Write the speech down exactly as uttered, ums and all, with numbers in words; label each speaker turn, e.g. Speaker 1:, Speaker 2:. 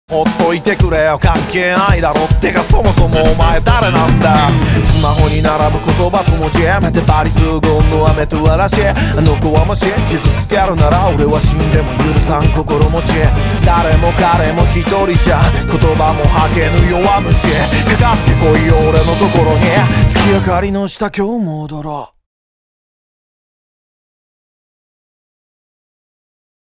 Speaker 1: ほっといてくれよ関係ないだろってかそもそもお前誰なんだ。スマホに並ぶ言葉と文字やめてバリズゴンの雨と嵐。あの子はもし傷つけるなら俺は死んでも許さん心持ち。誰も彼も一人じゃ言葉も吐けぬ弱虫。かかってこいよ俺のところに月明かりの下今日も踊ろう。